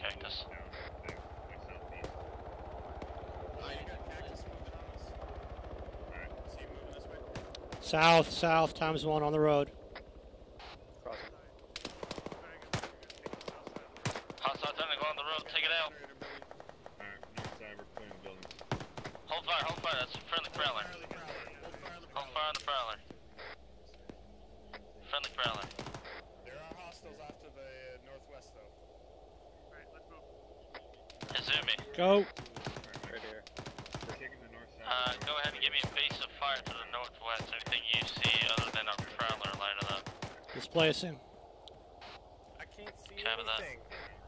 Cactus. South, south, times one on the road. Hostile trying to go on the road, take it out. Hold fire, that's a friendly prowler. Hold fire on the prowler. Friendly prowler. There are hostiles off to the northwest though. Alright, let's move. Izumi. Go. Right here. We're taking the north side. Go ahead and give me a base of fire to the northwest. Anything you see other than a prowler, light it up. Displacing. I can't see Copy that. anything.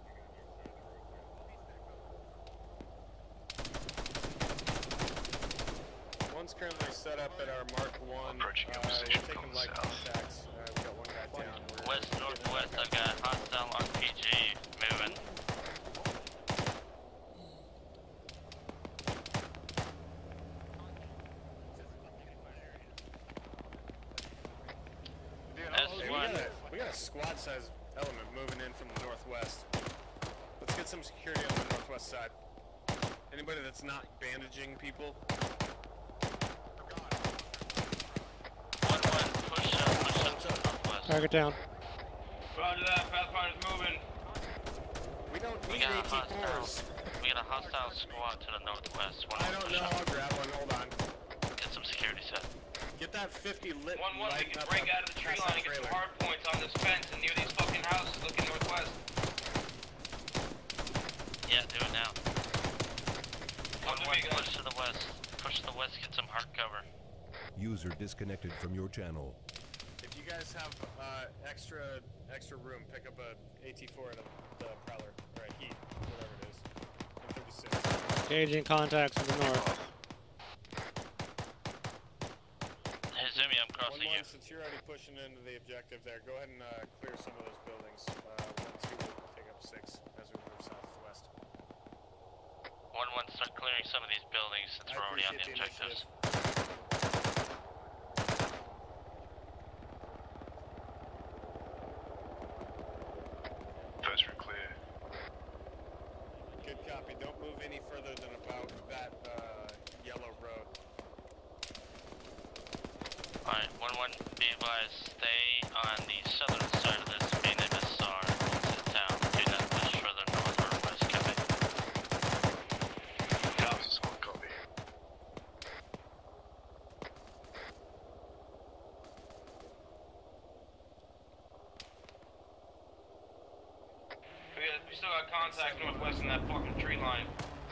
One's currently set up at our Mark 1. Approaching your We're position taking from light south. contacts. We got one guy down. We're West, northwest, I've got hostile RPG moving. Dude, S1. we got a squad-sized element moving in from the northwest. Let's get some security on the northwest side. Anybody that's not bandaging people? 1-1, push up to the northwest. Target down. Roger that, Pathfinder's moving. We don't We need got a AT-4s. hostile squad to the northwest. I don't know. I'll grab one. Hold on. Get some security set. Get that 50 lit. 1-1, we lighting can up break out of the tree past line that and get some trailer. hard points on this fence and near these fucking houses looking northwest. Yeah, do it now. Come to 1-1, me, guys. push to the west. Push to the west, get some hard cover. User disconnected from your channel. If you guys have extra room, pick up a AT-4 and the Prowler or a Heat, whatever it is. M36. Engaging contacts to the north. Izumi, I'm crossing you. 1-1, since you're already pushing into the objective there, go ahead and clear some of those buildings. 1-2 will take up 6 as we move southwest. 1-1, start clearing some of these buildings since we're already on the appreciate objectives. Post are clear. Good copy. Don't move any further than about that yellow road. Alright, 1-1, be advised, stay on the southern side of this main MSR into the town. Do not push further north or west, copy. House is on copy. We still got contact northwest in that fucking tree line.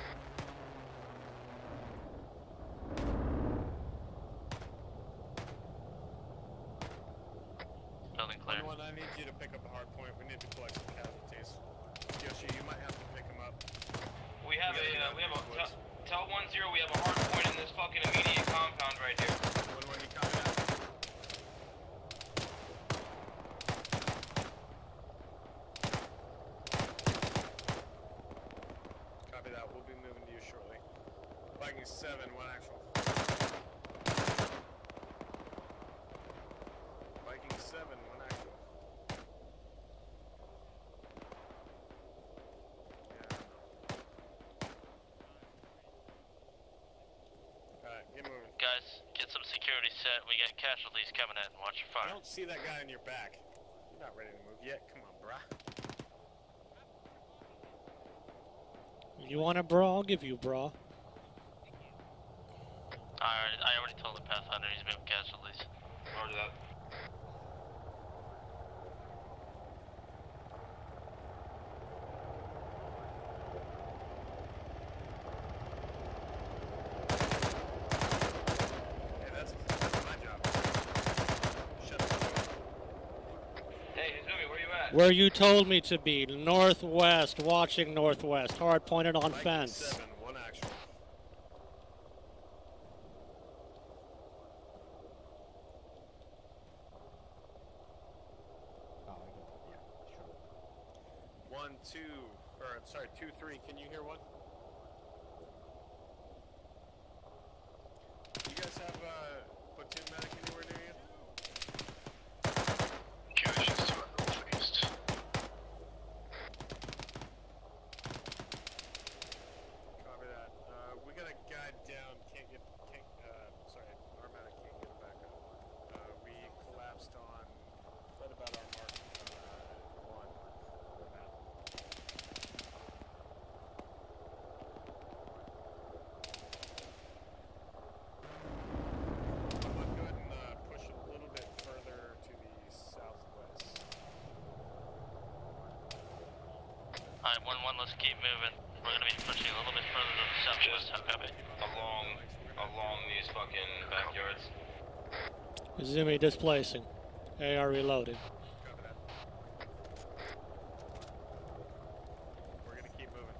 Building clear. 1-1, I need you to pick up a hard point. We need to collect some casualties. Yoshi, you might have to pick them up. We have tell 1-0 we have a hard point in this fucking immediate compound right here. 1-1, you copy that? Copy that. We'll be moving to you shortly. Viking 7, 1 actual. Viking 7, 1 actual. Alright, get moving. Guys, get some security set. We got casualties coming in. Watch your I fire. don't see that guy in your back. You're not ready to move yet. Come on, brah. You want a bra? I'll give you a bra. I already told the Pathfinder he's moving casualties. Roger that. Hey, that's my job. Shut the door. Hey, Izumi, where you at? Where you told me to be. Northwest. Watching northwest. Hard pointed on Viking fence. 7, 1 actual. One, two, or sorry, 2-3. Can you hear one? You guys have platoon medic anywhere near you? Jewish is to our northeast. Alright, 1-1, let's keep moving. We're gonna be pushing a little bit further to the southwest. How copy? Along these fucking backyards. Izumi displacing. AR reloaded. Copy that. We're gonna keep moving.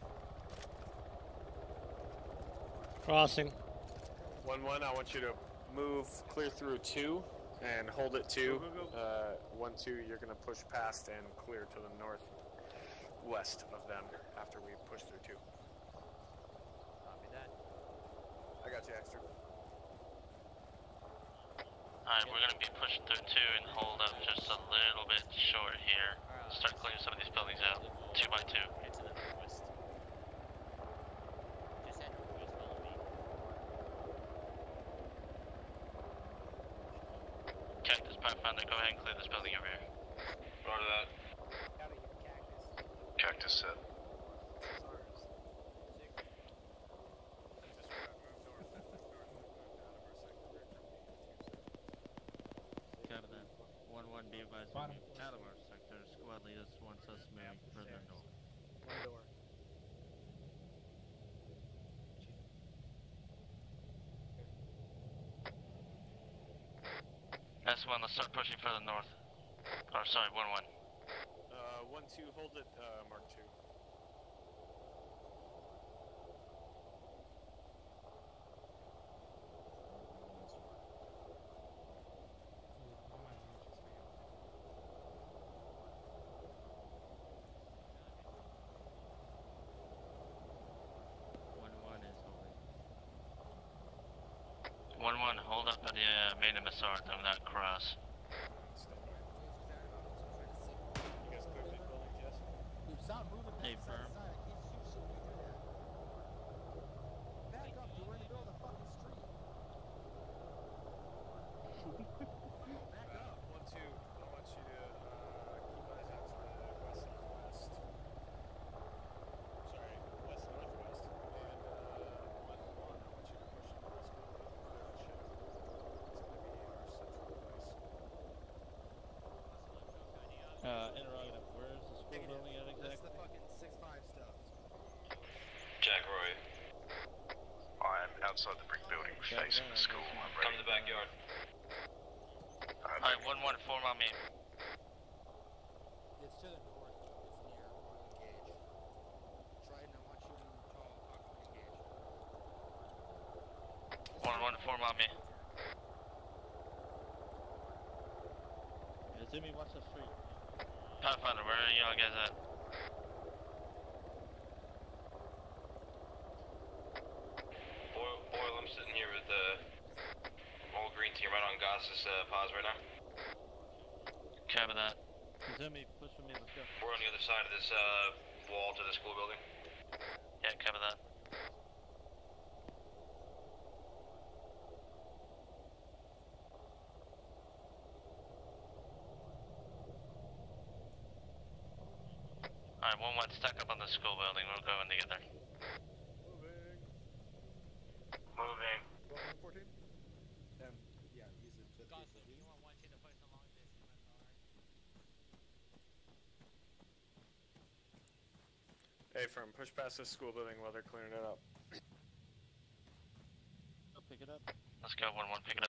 Crossing. 1-1, I want you to move clear through 2 and hold it 2. 1-2, you're gonna push past and clear to the northwest of them after we push through 2. Copy that. I got you, extra. Alright, we're gonna be pushing through 2 and hold up just a little bit short here. Start clearing some of these buildings out. 2 by 2. Head to the northwest. Just head northwest, follow me. Cactus Pathfinder, go ahead and clear this building over here. Roger that. Cactus set. Copy that. 1-1, be advised, out of our sector. Squad leaders wants us moving further north. One door. S1, let's start pushing further north. Or, sorry, 1-1. 1-2, hold it, Mark 2. One one, hold up at the main MSR, do not cross. You guys clear these buildings, yes? Hey, firm. Back up, dude. We're in the middle of the fucking street. Back up. 1-2, I want you to keep eyes out to the west-southwest. Sorry, west-northwest. And 1-1, I want you to push into this building. Clear the ship. It's gonna be our central place. Interrogative, where is the school building at That's exactly? the fucking 6-5 stuff. Jack Roy. I'm outside the brick building facing the school. I'm Come ready. to the backyard. Alright, 1-1, form on me. It's to the north. It's near Engage. Trident, I want you to talk from Engage. 1-1, form on me. Izumi, watch the street. Pathfinder, where are y'all guys at? Boyle, I'm sitting here with all green team right on Goss's pause right now. Copy that. Izumi, push for me, let's go. We're on the other side of this wall to the school building. Yeah, copy that. Alright, 1-1, stack up on the school building, we're going together. Moving. 14? Yeah, use it. Just you want 1-2 to push along this MSR? Hey, firm, push past this school building while they're clearing it up. Go pick it up. Let's go, 1-1, pick it up.